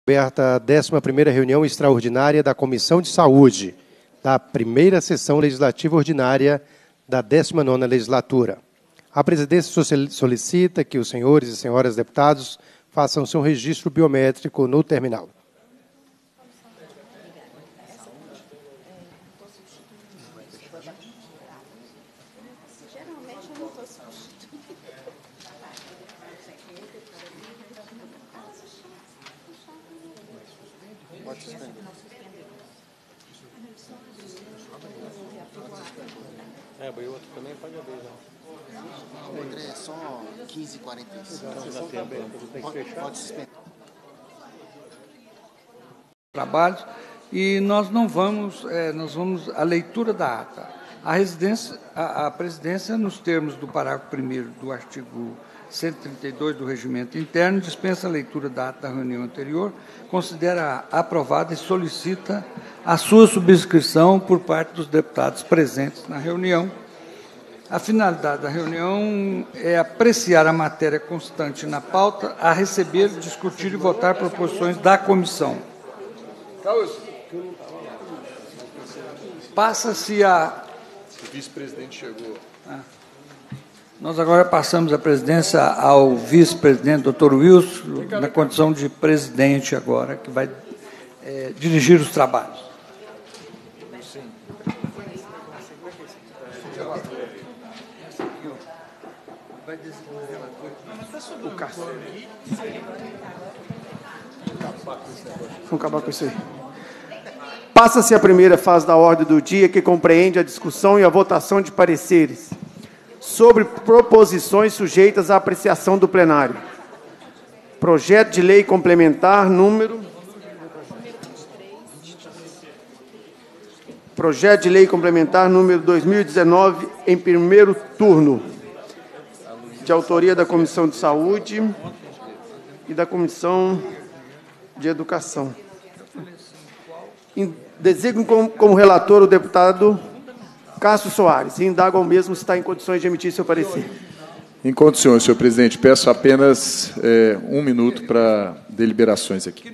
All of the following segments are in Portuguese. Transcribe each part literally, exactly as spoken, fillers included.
Aberta a décima primeira reunião extraordinária da Comissão de Saúde, da primeira sessão legislativa ordinária da décima nona legislatura. A presidência solicita que os senhores e senhoras deputados façam seu registro biométrico no terminal. É, o outro também pode abrir, não. O André é só quinze e quarenta e cinco. Pode, pode suspender. Trabalhos e nós não vamos, é, nós vamos à leitura da ata. A residência, a, a presidência, nos termos do parágrafo primeiro do artigo cento e trinta e dois do Regimento Interno, dispensa a leitura da ata da reunião anterior, considera aprovada e solicita a sua subscrição por parte dos deputados presentes na reunião. A finalidade da reunião é apreciar a matéria constante na pauta, a receber, discutir e votar proposições da comissão. Passa-se a... O vice-presidente chegou. Ah. Nós agora passamos a presidência ao vice-presidente, doutor Wilson, na condição de presidente agora, que vai é, dirigir os trabalhos. O Cássio. Vamos acabar com isso aí. Passa-se a primeira fase da ordem do dia, que compreende a discussão e a votação de pareceres sobre proposições sujeitas à apreciação do plenário. Projeto de lei complementar número... Projeto de lei complementar número dois mil e dezenove, em primeiro turno, de autoria da Comissão de Saúde e da Comissão de Educação. Designo como, como relator o deputado Cássio Soares e indago ao mesmo se está em condições de emitir seu parecer. Em condições, senhor presidente. Peço apenas é, um minuto para deliberações aqui.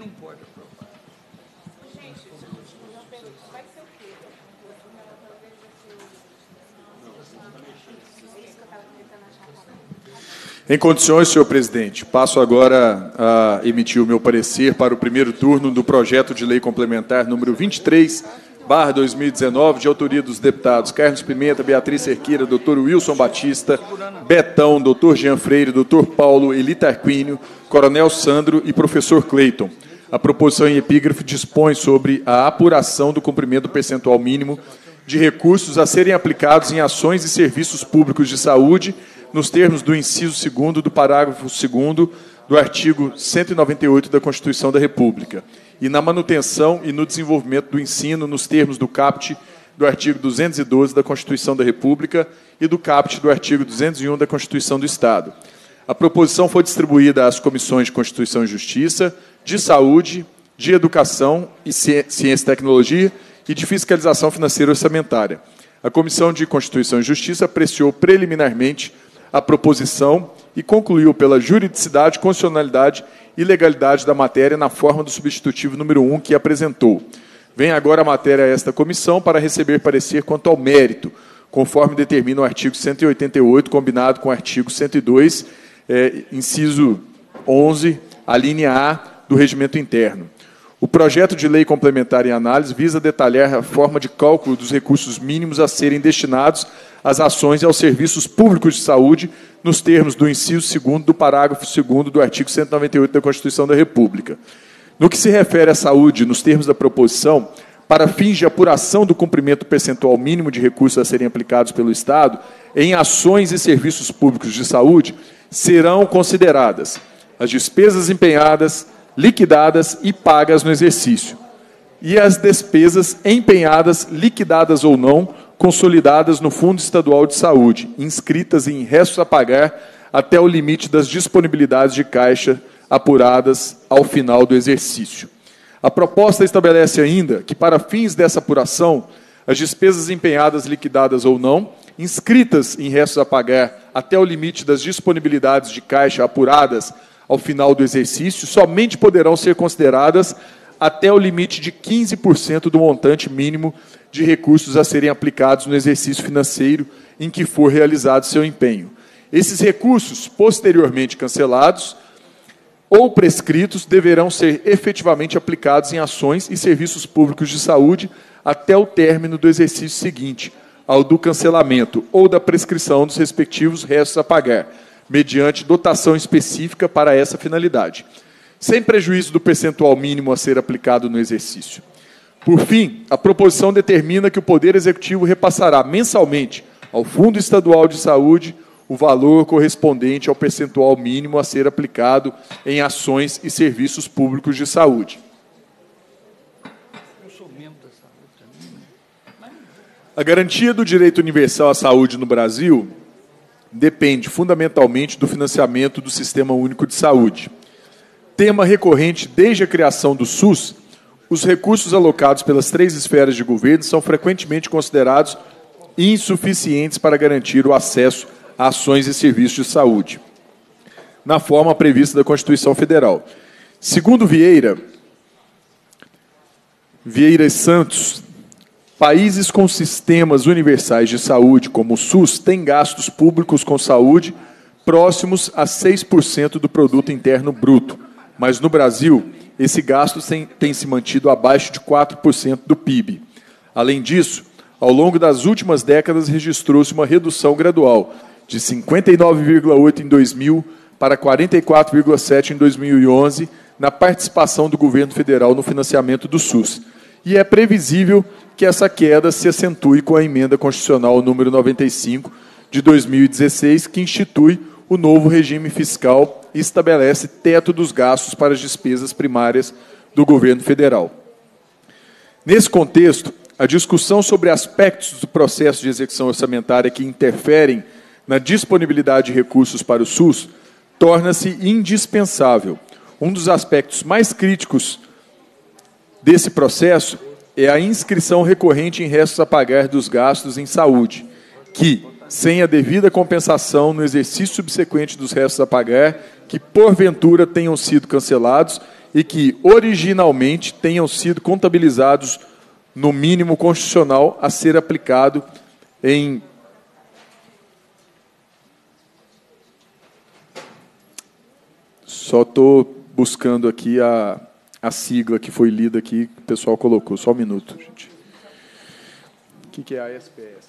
Em condições, senhor presidente, passo agora a emitir o meu parecer para o primeiro turno do projeto de lei complementar número vinte e três, barra dois mil e dezenove, de autoria dos deputados Carlos Pimenta, Beatriz Cerqueira, doutor Wilson Batista, Betão, doutor Jean Freire, doutor Paulo, Eli Tarquínio, coronel Sandro e professor Cleiton. A proposição em epígrafe dispõe sobre a apuração do cumprimento percentual mínimo de recursos a serem aplicados em ações e serviços públicos de saúde, nos termos do inciso segundo do parágrafo segundo do artigo cento e noventa e oito da Constituição da República, e na manutenção e no desenvolvimento do ensino nos termos do caput do artigo duzentos e doze da Constituição da República e do caput do artigo duzentos e um da Constituição do Estado. A proposição foi distribuída às comissões de Constituição e Justiça, de Saúde, de Educação e Ciência e Tecnologia e de Fiscalização Financeira e Orçamentária. A Comissão de Constituição e Justiça apreciou preliminarmente a proposição e concluiu pela juridicidade, constitucionalidade e legalidade da matéria na forma do substitutivo número um que apresentou. Vem agora a matéria a esta comissão para receber parecer quanto ao mérito, conforme determina o artigo cento e oitenta e oito, combinado com o artigo cento e dois, é, inciso onze, a linha A do Regimento Interno. O projeto de lei complementar em análise visa detalhar a forma de cálculo dos recursos mínimos a serem destinados às ações e aos serviços públicos de saúde, nos termos do inciso segundo do parágrafo segundo do artigo cento e noventa e oito da Constituição da República. No que se refere à saúde, nos termos da proposição, para fins de apuração do cumprimento percentual mínimo de recursos a serem aplicados pelo Estado em ações e serviços públicos de saúde, serão consideradas as despesas empenhadas, liquidadas e pagas no exercício, e as despesas empenhadas, liquidadas ou não, consolidadas no Fundo Estadual de Saúde, inscritas em restos a pagar até o limite das disponibilidades de caixa apuradas ao final do exercício. A proposta estabelece ainda que, para fins dessa apuração, as despesas empenhadas, liquidadas ou não, inscritas em restos a pagar até o limite das disponibilidades de caixa apuradas ao final do exercício somente poderão ser consideradas até o limite de quinze por cento do montante mínimo de recursos a serem aplicados no exercício financeiro em que for realizado seu empenho. Esses recursos, posteriormente cancelados ou prescritos, deverão ser efetivamente aplicados em ações e serviços públicos de saúde até o término do exercício seguinte, ao do cancelamento ou da prescrição dos respectivos restos a pagar, mediante dotação específica para essa finalidade, sem prejuízo do percentual mínimo a ser aplicado no exercício. Por fim, a proposição determina que o Poder Executivo repassará mensalmente ao Fundo Estadual de Saúde o valor correspondente ao percentual mínimo a ser aplicado em ações e serviços públicos de saúde. A garantia do direito universal à saúde no Brasil depende fundamentalmente do financiamento do Sistema Único de Saúde. Tema recorrente desde a criação do SUS, os recursos alocados pelas três esferas de governo são frequentemente considerados insuficientes para garantir o acesso a ações e serviços de saúde, na forma prevista da Constituição Federal. Segundo Vieira, Vieira e Santos, países com sistemas universais de saúde, como o SUS, têm gastos públicos com saúde próximos a seis por cento do produto interno bruto, mas no Brasil, esse gasto tem, tem se mantido abaixo de quatro por cento do P I B. Além disso, ao longo das últimas décadas, registrou-se uma redução gradual, de cinquenta e nove vírgula oito por cento em dois mil para quarenta e quatro vírgula sete por cento em dois mil e onze, na participação do governo federal no financiamento do SUS. E é previsível que essa queda se acentue com a emenda constitucional número noventa e cinco de dois mil e dezesseis, que institui o novo regime fiscal e estabelece teto dos gastos para as despesas primárias do governo federal. Nesse contexto, a discussão sobre aspectos do processo de execução orçamentária que interferem na disponibilidade de recursos para o SUS torna-se indispensável. Um dos aspectos mais críticos desse processo é a inscrição recorrente em restos a pagar dos gastos em saúde, que, sem a devida compensação no exercício subsequente dos restos a pagar, que porventura tenham sido cancelados e que originalmente tenham sido contabilizados no mínimo constitucional a ser aplicado em Só estou buscando aqui a, a sigla que foi lida aqui, que o pessoal colocou. Só um minuto, gente. O que, que é a A S P S?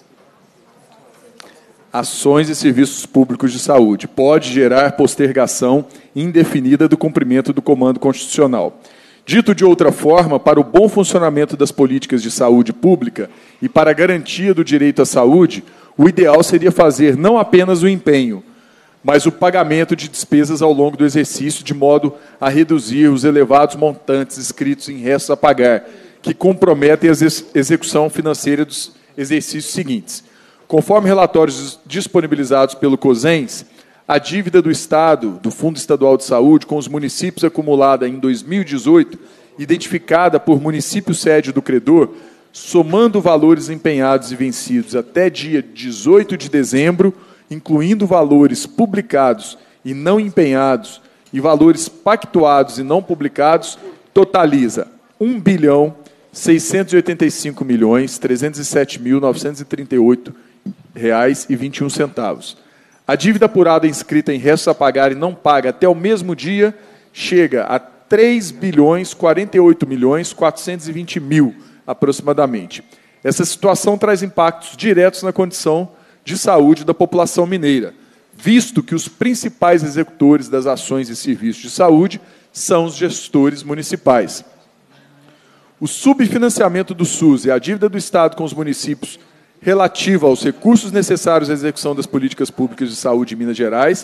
Ações e serviços públicos de saúde. Pode gerar postergação indefinida do cumprimento do comando constitucional. Dito de outra forma, para o bom funcionamento das políticas de saúde pública e para a garantia do direito à saúde, o ideal seria fazer não apenas o empenho, mas o pagamento de despesas ao longo do exercício, de modo a reduzir os elevados montantes escritos em restos a pagar, que comprometem a execução financeira dos exercícios seguintes. Conforme relatórios disponibilizados pelo COSENS, a dívida do Estado, do Fundo Estadual de Saúde, com os municípios acumulada em dois mil e dezoito, identificada por município sede do credor, somando valores empenhados e vencidos até dia dezoito de dezembro, incluindo valores publicados e não empenhados e valores pactuados e não publicados, totaliza um bilhão seiscentos e oitenta e cinco milhões trezentos e sete mil novecentos e trinta e oito reais e vinte e um centavos. A dívida apurada inscrita em restos a pagar e não paga até o mesmo dia chega a três bilhões quarenta e oito milhões quatrocentos e vinte mil, aproximadamente. Essa situação traz impactos diretos na condição de saúde da população mineira, visto que os principais executores das ações e serviços de saúde são os gestores municipais. O subfinanciamento do SUS e a dívida do Estado com os municípios relativa aos recursos necessários à execução das políticas públicas de saúde em Minas Gerais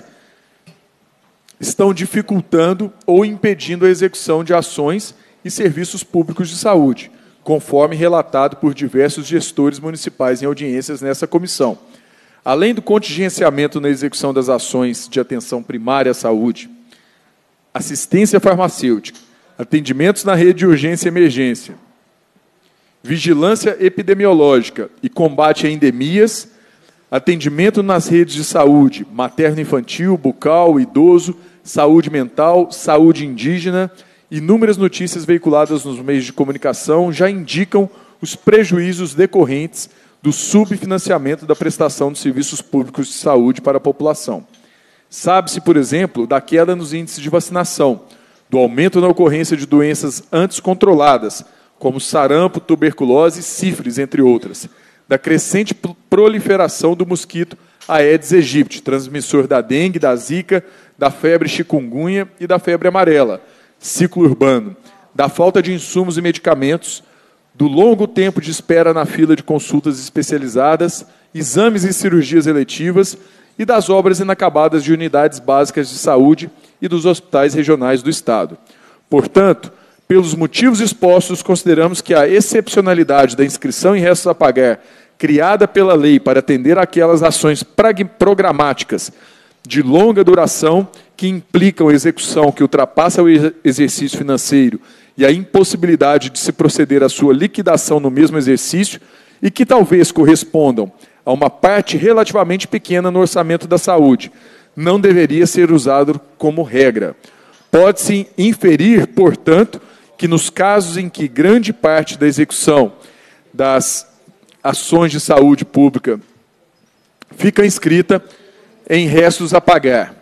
estão dificultando ou impedindo a execução de ações e serviços públicos de saúde, conforme relatado por diversos gestores municipais em audiências nessa comissão. Além do contingenciamento na execução das ações de atenção primária à saúde, assistência farmacêutica, atendimentos na rede de urgência e emergência, vigilância epidemiológica e combate a endemias, atendimento nas redes de saúde, materno-infantil, bucal, idoso, saúde mental, saúde indígena. Inúmeras notícias veiculadas nos meios de comunicação já indicam os prejuízos decorrentes do subfinanciamento da prestação de serviços públicos de saúde para a população. Sabe-se, por exemplo, da queda nos índices de vacinação, do aumento na ocorrência de doenças antes controladas, como sarampo, tuberculose e sífilis, entre outras, da crescente proliferação do mosquito Aedes aegypti, transmissor da dengue, da zika, da febre chikungunya e da febre amarela, ciclo urbano, da falta de insumos e medicamentos, do longo tempo de espera na fila de consultas especializadas, exames e cirurgias eletivas e das obras inacabadas de unidades básicas de saúde e dos hospitais regionais do Estado. Portanto, pelos motivos expostos, consideramos que a excepcionalidade da inscrição em restos a pagar, criada pela lei para atender àquelas ações programáticas de longa duração que implicam execução que ultrapassa o exercício financeiro e a impossibilidade de se proceder à sua liquidação no mesmo exercício e que talvez correspondam a uma parte relativamente pequena no orçamento da saúde, não deveria ser usado como regra. Pode-se inferir, portanto, que nos casos em que grande parte da execução das ações de saúde pública fica inscrita em restos a pagar,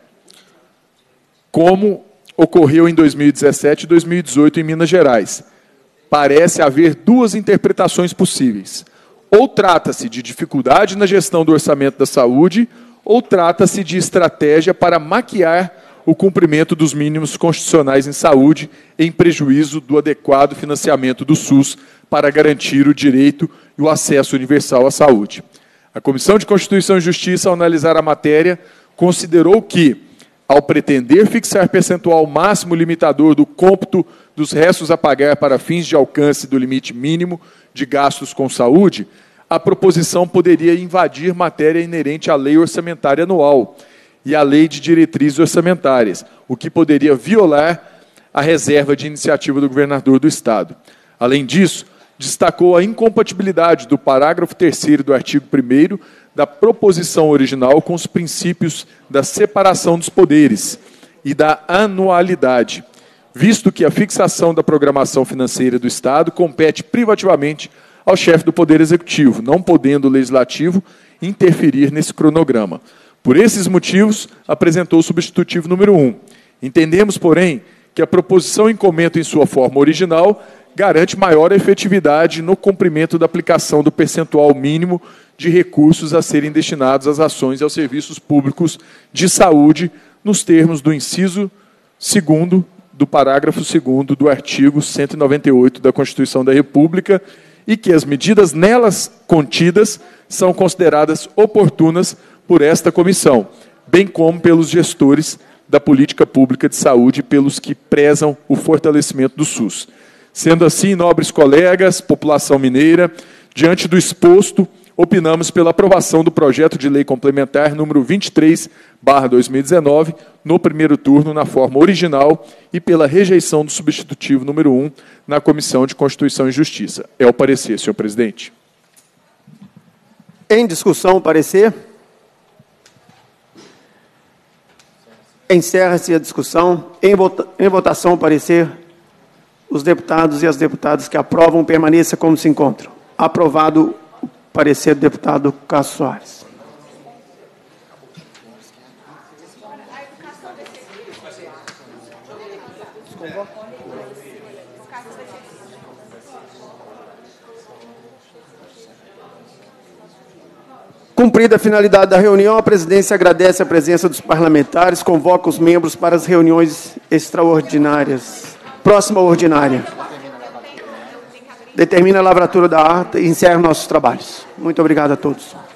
como ocorreu em dois mil e dezessete e dois mil e dezoito em Minas Gerais. Parece haver duas interpretações possíveis. Ou trata-se de dificuldade na gestão do orçamento da saúde, ou trata-se de estratégia para maquiar o cumprimento dos mínimos constitucionais em saúde, em prejuízo do adequado financiamento do SUS para garantir o direito e o acesso universal à saúde. A Comissão de Constituição e Justiça, ao analisar a matéria, considerou que, ao pretender fixar percentual máximo limitador do cômputo dos restos a pagar para fins de alcance do limite mínimo de gastos com saúde, a proposição poderia invadir matéria inerente à Lei Orçamentária Anual e à Lei de Diretrizes Orçamentárias, o que poderia violar a reserva de iniciativa do governador do Estado. Além disso, destacou a incompatibilidade do parágrafo terceiro do artigo primeiro da proposição original com os princípios da separação dos poderes e da anualidade, visto que a fixação da programação financeira do Estado compete privativamente ao chefe do Poder Executivo, não podendo o Legislativo interferir nesse cronograma. Por esses motivos, apresentou o substitutivo número um. Entendemos, porém, que a proposição em comento em sua forma original garante maior efetividade no cumprimento da aplicação do percentual mínimo de recursos a serem destinados às ações e aos serviços públicos de saúde, nos termos do inciso segundo do parágrafo segundo do artigo cento e noventa e oito da Constituição da República, e que as medidas nelas contidas são consideradas oportunas por esta comissão, bem como pelos gestores da política pública de saúde e pelos que prezam o fortalecimento do SUS. Sendo assim, nobres colegas, população mineira, diante do exposto, opinamos pela aprovação do projeto de lei complementar número vinte e três barra dois mil e dezenove, no primeiro turno, na forma original, e pela rejeição do substitutivo número um na Comissão de Constituição e Justiça. É o parecer, senhor presidente. Em discussão, o parecer. Encerra-se a discussão. Em, vota em votação, o parecer. Os deputados e as deputadas que aprovam permaneçam como se encontram. Aprovado o parecer do deputado Cássio Soares. Cumprida a finalidade da reunião, a presidência agradece a presença dos parlamentares, convoca os membros para as reuniões extraordinárias. Próxima ordinária. Determina a lavratura da ata e encerra nossos trabalhos. Muito obrigado a todos.